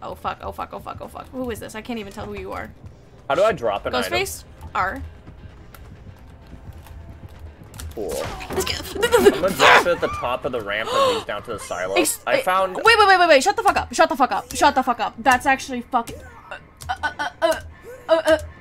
Oh fuck, oh fuck, oh fuck, oh fuck. Who is this? I can't even tell who you are. How do I drop an item? Ghostface? R. Cool. I'm gonna drop it at the top of the ramp that leads down to the silo. I found. Wait! Shut the fuck up! Shut the fuck up! Shut the fuck up! That's actually fucking.